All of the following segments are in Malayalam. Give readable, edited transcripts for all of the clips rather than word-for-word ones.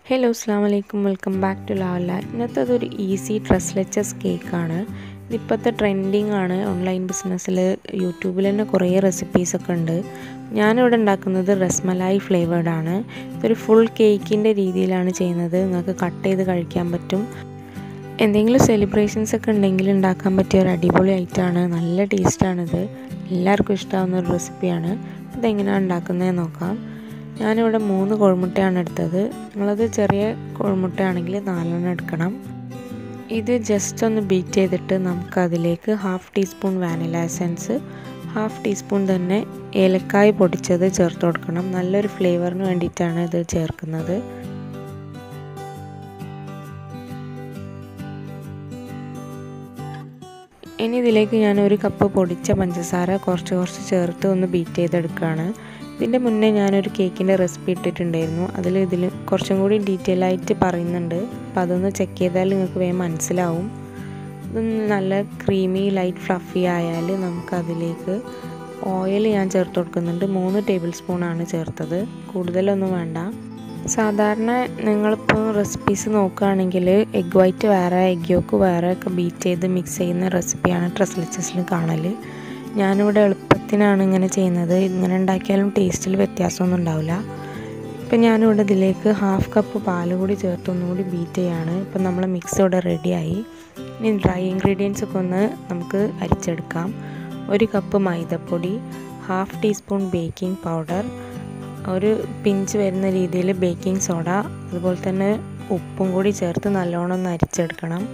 Hello, assalamu alaikum. Welcome back to laolla. ഇന്നത്തെ ഒരു ഈസി ട്രെസ്ലെച്ചസ് കേക്ക് ആണ്. ഇതിപ്പോഴത്തെ ട്രെൻഡിങ് ആണ് ഓൺലൈൻ ബിസിനസ്സിൽ. യൂട്യൂബിൽ തന്നെ കുറേ റെസിപ്പീസ് ഒക്കെ ഉണ്ട്. ഞാനിവിടെ ഉണ്ടാക്കുന്നത് റസ്മലായി ഫ്ലേവേർഡ് ആണ്. ഇതൊരു ഫുൾ കേക്കിൻ്റെ രീതിയിലാണ് ചെയ്യുന്നത്. നിങ്ങൾക്ക് കട്ട് ചെയ്ത് കഴിക്കാൻ പറ്റും. എന്തെങ്കിലും സെലിബ്രേഷൻസ് ഒക്കെ ഉണ്ടെങ്കിൽ ഉണ്ടാക്കാൻ പറ്റിയ ഒരു അടിപൊളി ഐറ്റമാണ്. നല്ല ടേസ്റ്റാണിത്. എല്ലാവർക്കും ഇഷ്ടമാവുന്ന ഒരു റെസിപ്പിയാണ്. ഇതെങ്ങനെയാണ് ഉണ്ടാക്കുന്നതെന്ന് നോക്കാം. ഞാനിവിടെ 3 കോഴിമുട്ടയാണ് എടുത്തത്. നിങ്ങളത് ചെറിയ കോഴിമുട്ടയാണെങ്കിൽ 4 എടുക്കണം. ഇത് ജസ്റ്റ് ഒന്ന് ബീറ്റ് ചെയ്തിട്ട് നമുക്കതിലേക്ക് 1/2 ടീസ്പൂൺ വാനില എസൻസ്, 1/2 ടീസ്പൂൺ തന്നെ ഏലക്കായ പൊടിച്ചത് ചേർത്ത് കൊടുക്കണം. നല്ലൊരു ഫ്ലേവറിന് വേണ്ടിയിട്ടാണ് ഇത് ചേർക്കുന്നത്. ഇനി ഇതിലേക്ക് ഞാൻ 1 കപ്പ് പൊടിച്ച പഞ്ചസാര കുറച്ച് ചേർത്ത് ഒന്ന് ബീറ്റ് ചെയ്തെടുക്കുകയാണ്. ഇതിൻ്റെ മുന്നേ ഞാനൊരു കേക്കിൻ്റെ റെസിപ്പി ഇട്ടിട്ടുണ്ടായിരുന്നു. ഇതിൽ കുറച്ചും കൂടി ഡീറ്റെയിൽ ആയിട്ട് പറയുന്നുണ്ട്. അപ്പോൾ അതൊന്ന് ചെക്ക് ചെയ്താൽ നിങ്ങൾക്ക് വേഗം മനസ്സിലാവും. ഇതൊന്ന് നല്ല ക്രീമി ലൈറ്റ് ഫ്ലഫി ആയാൽ നമുക്കതിലേക്ക് ഓയിൽ ഞാൻ ചേർത്ത് കൊടുക്കുന്നുണ്ട്. 3 ടേബിൾ സ്പൂണാണ് ചേർത്തത്. കൂടുതലൊന്നും വേണ്ട. സാധാരണ നിങ്ങളിപ്പോൾ റെസിപ്പീസ് നോക്കുകയാണെങ്കിൽ എഗ് വൈറ്റ് വേറെ എഗ് യോക്ക് വേറെ ഒക്കെ ബീറ്റ് ചെയ്ത് മിക്സ് ചെയ്യുന്ന റെസിപ്പിയാണ് ട്രെസ്ലെച്ചസിൽ കാണൽ. ഞാനിവിടെ എളുപ്പത്തിനാണ് ഇങ്ങനെ ചെയ്യുന്നത്. ഇങ്ങനെ ഉണ്ടാക്കിയാലും ടേസ്റ്റിൽ വ്യത്യാസമൊന്നും ഉണ്ടാവില്ല. ഇപ്പം ഞാനിവിടെ ഇതിലേക്ക് 1/2 കപ്പ് പാൽ കൂടി ചേർത്ത് ഒന്നുകൂടി ബീറ്റ് ചെയ്യാണ്. ഇപ്പം നമ്മളെ മിക്സ് ഇവിടെ റെഡിയായി. ഇനി ഡ്രൈ ഇൻഗ്രീഡിയൻസ് ഒക്കെ ഒന്ന് നമുക്ക് അരിച്ചെടുക്കാം. 1 കപ്പ് മൈദപ്പൊടി, 1/2 ടീസ്പൂൺ ബേക്കിംഗ് പൗഡർ, ഒരു പിഞ്ച് വരുന്ന രീതിയിൽ ബേക്കിംഗ് സോഡ, അതുപോലെ തന്നെ ഉപ്പും കൂടി ചേർത്ത് നല്ലോണം ഒന്ന് അരിച്ചെടുക്കണം.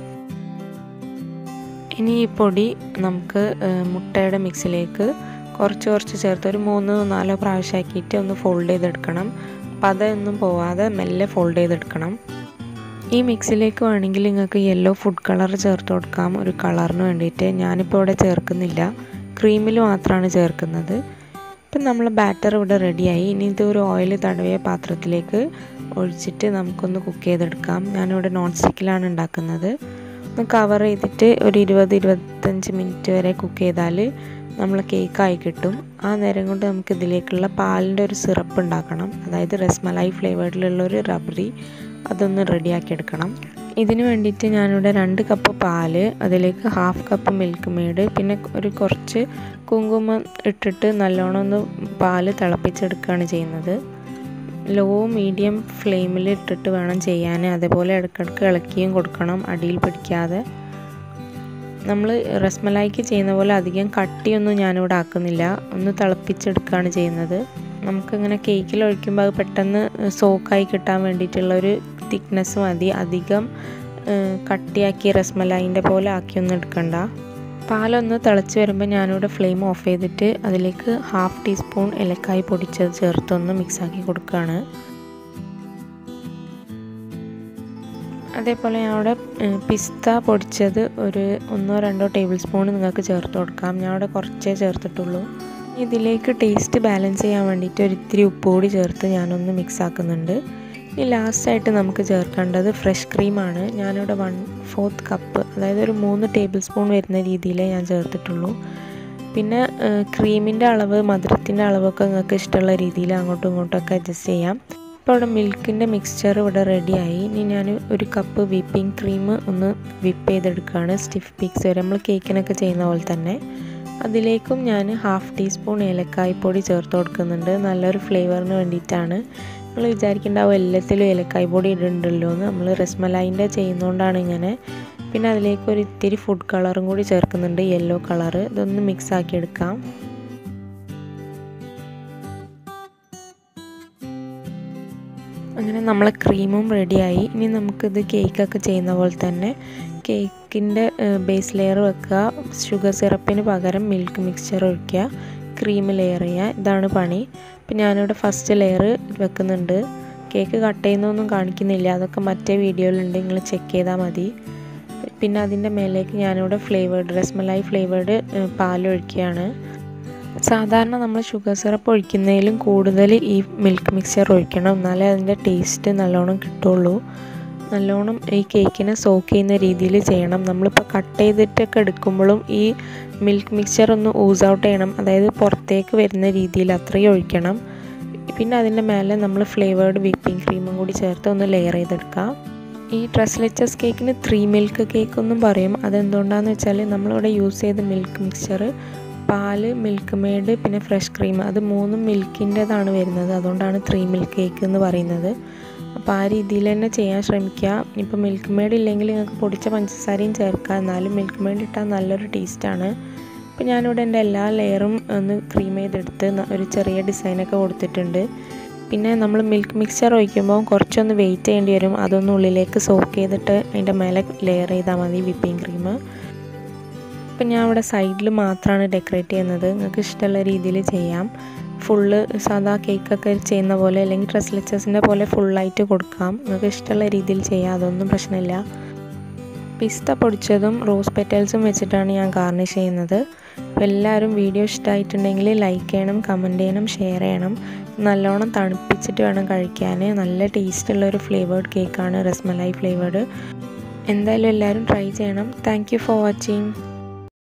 ഇനി ഈ പൊടി നമുക്ക് മുട്ടയുടെ മിക്സിലേക്ക് കുറച്ച് ചേർത്ത് ഒരു 3-4 പ്രാവശ്യമാക്കിയിട്ട് ഒന്ന് ഫോൾഡ് ചെയ്തെടുക്കണം. അപ്പം അതൊന്നും പോവാതെ മെല്ലെ ഫോൾഡ് ചെയ്തെടുക്കണം. ഈ മിക്സിലേക്ക് വേണമെങ്കിൽ നിങ്ങൾക്ക് യെല്ലോ ഫുഡ് കളർ ചേർത്ത് കൊടുക്കാം ഒരു കളറിന് വേണ്ടിയിട്ട്. ഞാനിപ്പോൾ ഇവിടെ ചേർക്കുന്നില്ല, ക്രീമിൽ മാത്രമാണ് ചേർക്കുന്നത്. ഇപ്പം നമ്മൾ ബാറ്റർ ഇവിടെ റെഡിയായി. ഇനി ഇതൊരു ഓയിൽ തടവിയ പാത്രത്തിലേക്ക് ഒഴിച്ചിട്ട് നമുക്കൊന്ന് കുക്ക് ചെയ്തെടുക്കാം. ഞാനിവിടെ നോൺ സ്റ്റിക്കിലാണ് ഉണ്ടാക്കുന്നത്. ഒന്ന് കവർ ചെയ്തിട്ട് ഒരു 20-25 മിനിറ്റ് വരെ കുക്ക് ചെയ്താൽ നമ്മൾ കേക്കായി കിട്ടും. ആ നേരം കൊണ്ട് നമുക്ക് ഇതിലേക്കുള്ള പാലിൻ്റെ ഒരു സിറപ്പ് ഉണ്ടാക്കണം. അതായത് റസ്മലായി ഫ്ലേവേർഡിലുള്ള ഒരു റബ്രി, അതൊന്ന് റെഡിയാക്കി എടുക്കണം. ഇതിന് വേണ്ടിയിട്ട് ഞാനിവിടെ 2 കപ്പ് പാല്, അതിലേക്ക് 1/2 കപ്പ് മിൽക്ക്മെയ്ഡ്, പിന്നെ കുറച്ച് കുങ്കുമം ഇട്ടിട്ട് നല്ലോണം ഒന്ന് പാല് തിളപ്പിച്ചെടുക്കുകയാണ് ചെയ്യുന്നത്. ലോ മീഡിയം ഫ്ലെയിമിൽ ഇട്ടിട്ട് വേണം ചെയ്യാൻ. അതേപോലെ ഇടയ്ക്കിടയ്ക്ക് ഇളക്കിയും കൊടുക്കണം, അടിയിൽ പിടിക്കാതെ. നമ്മൾ റസ്മലായിക്ക് ചെയ്യുന്ന പോലെ അധികം കട്ടിയൊന്നും ഞാനിവിടെ ആക്കുന്നില്ല. ഒന്ന് തിളപ്പിച്ചെടുക്കുകയാണ് ചെയ്യുന്നത്. നമുക്കിങ്ങനെ കേക്കിൽ ഒഴിക്കുമ്പോൾ അത് പെട്ടെന്ന് സോക്കായി കിട്ടാൻ വേണ്ടിയിട്ടുള്ളൊരു തിക്നെസ് മതി. അധികം കട്ടിയാക്കി റസ്മലായിൻ്റെ പോലെ ആക്കിയൊന്നും എടുക്കണ്ട. പാലൊന്ന് തിളച്ച് വരുമ്പോൾ ഞാനിവിടെ ഫ്ലെയിം ഓഫ് ചെയ്തിട്ട് അതിലേക്ക് 1/2 ടീസ്പൂൺ ഏലക്കായ പൊടിച്ചത് ചേർത്തൊന്ന് മിക്സാക്കി കൊടുക്കുകയാണ്. അതേപോലെ ഞാനിവിടെ പിസ്ത പൊടിച്ചത് ഒരു 1-2 ടേബിൾ സ്പൂൺ നിങ്ങൾക്ക് ചേർത്ത് കൊടുക്കാം. ഞാനിവിടെ കുറച്ചേ ചേർത്തിട്ടുള്ളൂ. ഇതിലേക്ക് ടേസ്റ്റ് ബാലൻസ് ചെയ്യാൻ വേണ്ടിയിട്ട് ഒരിത്തിരി ഉപ്പ് കൂടി ചേർത്ത് ഞാനൊന്ന് മിക്സ് ആക്കുന്നുണ്ട്. ഇനി ലാസ്റ്റായിട്ട് നമുക്ക് ചേർക്കേണ്ടത് ഫ്രഷ് ക്രീമാണ്. ഞാനിവിടെ 1/4 കപ്പ്, അതായത് ഒരു 3 ടേബിൾ സ്പൂൺ വരുന്ന രീതിയിലേ ഞാൻ ചേർത്തിട്ടുള്ളൂ. പിന്നെ ക്രീമിൻ്റെ അളവ്, മധുരത്തിൻ്റെ അളവൊക്കെ നിങ്ങൾക്ക് ഇഷ്ടമുള്ള രീതിയിൽ അങ്ങോട്ടും ഇങ്ങോട്ടൊക്കെ അഡ്ജസ്റ്റ് ചെയ്യാം. ഇപ്പോൾ ഇവിടെ മിൽക്കിൻ്റെ മിക്സ്ചർ ഇവിടെ റെഡിയായി. ഇനി ഞാൻ 1 കപ്പ് വിപ്പിംഗ് ക്രീം ഒന്ന് വിപ്പ് ചെയ്തെടുക്കുകയാണ്. സ്റ്റിഫ് പീക്സ് വരെ നമ്മൾ കേക്കിനൊക്കെ ചെയ്യുന്ന പോലെ തന്നെ. അതിലേക്കും ഞാൻ 1/2 ടീസ്പൂൺ ഏലക്കായ്പ്പൊടി ചേർത്ത് കൊടുക്കുന്നുണ്ട്. നല്ലൊരു ഫ്ലേവറിന് വേണ്ടിയിട്ടാണ്. നമ്മൾ വിചാരിക്കേണ്ടാവും എല്ലാത്തിലും ഏലക്കായ് പൊടി ഇടുന്നുണ്ടല്ലോ എന്ന്. നമ്മൾ റസ്മലായിൻ്റെ ചെയ്യുന്നതുകൊണ്ടാണ് ഇങ്ങനെ. പിന്നെ അതിലേക്ക് ഒരു ഇത്തിരി ഫുഡ് കളറും കൂടി ചേർക്കുന്നുണ്ട്, യെല്ലോ കളറ്. ഇതൊന്ന് മിക്സ് ആക്കി എടുക്കാം. അങ്ങനെ നമ്മളെ ക്രീമും റെഡിയായി. ഇനി നമുക്കിത് കേക്കൊക്കെ ചെയ്യുന്ന പോലെ തന്നെ കേക്കിൻ്റെ ബേസ് ലെയർ വെക്കുക. ഷുഗർ സിറപ്പിന് പകരം മിൽക്ക് മിക്സ്ചർ ഒഴിക്കുക, ക്രീം ലെയർ ചെയ്യുക. ഇതാണ് പണി. ഇപ്പം ഞാനിവിടെ ഫസ്റ്റ് ലെയർ വെക്കുന്നുണ്ട്. കേക്ക് കട്ട് ചെയ്യുന്നതൊന്നും കാണിക്കുന്നില്ല, അതൊക്കെ മറ്റേ വീഡിയോയിലുണ്ട്, നിങ്ങൾ ചെക്ക് ചെയ്താൽ മതി. പിന്നെ അതിൻ്റെ മേലേക്ക് ഞാനിവിടെ റസ്മലായി ഫ്ലേവേർഡ് പാലൊഴിക്കുകയാണ്. സാധാരണ നമ്മൾ ഷുഗർ സിറപ്പ് ഒഴിക്കുന്നതിലും കൂടുതൽ ഈ മിൽക്ക് മിക്സ്ചർ ഒഴിക്കണം, എന്നാലേ അതിൻ്റെ ടേസ്റ്റ് നല്ലോണം കിട്ടുള്ളൂ. നല്ലോണം ഈ കേക്കിനെ സോക്ക് ചെയ്യുന്ന രീതിയിൽ ചെയ്യണം. നമ്മളിപ്പോൾ കട്ട് ചെയ്തിട്ടൊക്കെ എടുക്കുമ്പോഴും ഈ മിൽക്ക് മിക്സ്ചർ ഒന്ന് ഊസ് ഔട്ട് ചെയ്യണം, അതായത് പുറത്തേക്ക് വരുന്ന രീതിയിൽ അത്രയും ഒഴിക്കണം. പിന്നെ അതിൻ്റെ മേലെ നമ്മൾ ഫ്ലേവേർഡ് വിപ്പിംഗ് ക്രീമും കൂടി ചേർത്ത് ഒന്ന് ലെയർ ചെയ്തെടുക്കുക. ഈ ട്രെസ്ലെച്ചസ് കേക്കിന് 3 മിൽക്ക് കേക്ക് എന്നും പറയും. അതെന്തുകൊണ്ടാണെന്ന് വെച്ചാൽ നമ്മളിവിടെ യൂസ് ചെയ്ത മിൽക്ക് മിക്സ്ചർ പാല്, മിൽക്ക് മെയ്ഡ്, പിന്നെ ഫ്രഷ് ക്രീം, അത് 3 മിൽക്കിൻ്റെതാണ് വരുന്നത്. അതുകൊണ്ടാണ് 3 മിൽക്ക് കേക്ക് എന്ന് പറയുന്നത്. അപ്പോൾ ആ രീതിയിൽ തന്നെ ചെയ്യാൻ ശ്രമിക്കുക. ഇപ്പോൾ മിൽക്ക് മെയ്ഡ് ഇല്ലെങ്കിൽ നിങ്ങൾക്ക് പൊടിച്ച പഞ്ചസാരയും ചേർക്കുക. എന്നാലും മിൽക്ക് മെയ്ഡ് ഇട്ടാൽ നല്ലൊരു ടേസ്റ്റാണ്. അപ്പോൾ ഞാനിവിടെ എൻ്റെ എല്ലാ ലെയറും ഒന്ന് ക്രീം ചെയ്തെടുത്ത് ഒരു ചെറിയ ഡിസൈനൊക്കെ കൊടുത്തിട്ടുണ്ട്. പിന്നെ നമ്മൾ മിൽക്ക് മിക്സ്ചർ ഒഴിക്കുമ്പോൾ കുറച്ചൊന്ന് വെയിറ്റ് ചെയ്യേണ്ടി വരും. അതൊന്ന് ഉള്ളിലേക്ക് സോക്ക് ചെയ്തിട്ട് അതിൻ്റെ മേലെ ലെയർ ചെയ്താൽ മതി വിപ്പിംഗ് ക്രീം. ഇപ്പം ഞാൻ ഇവിടെ സൈഡിൽ മാത്രമാണ് ഡെക്കറേറ്റ് ചെയ്യുന്നത്. നിങ്ങൾക്ക് ഇഷ്ടമുള്ള രീതിയിൽ ചെയ്യാം. ഫുള്ള് സാധാ കേക്കൊക്കെ ചെയ്യുന്ന പോലെ അല്ലെങ്കിൽ ട്രെസ്ലെച്ചസിൻ്റെ പോലെ ഫുള്ളായിട്ട് കൊടുക്കാം. നിങ്ങൾക്ക് ഇഷ്ടമുള്ള രീതിയിൽ ചെയ്യാം, അതൊന്നും പ്രശ്നമില്ല. പിസ്ത പൊടിച്ചതും റോസ് പെറ്റൽസും വെച്ചിട്ടാണ് ഞാൻ ഗാർണിഷ് ചെയ്യുന്നത്. അപ്പോൾ എല്ലാവരും വീഡിയോ ഇഷ്ടമായിട്ടുണ്ടെങ്കിൽ ലൈക്ക് ചെയ്യണം, കമൻറ്റ് ചെയ്യണം, ഷെയർ ചെയ്യണം. നല്ലോണം തണുപ്പിച്ചിട്ട് വേണം കഴിക്കാൻ. നല്ല ടേസ്റ്റുള്ളൊരു ഫ്ലേവേർഡ് കേക്കാണ്, റസ്മലൈ ഫ്ലേവേർഡ്. എന്തായാലും എല്ലാവരും ട്രൈ ചെയ്യണം. Thank you for watching.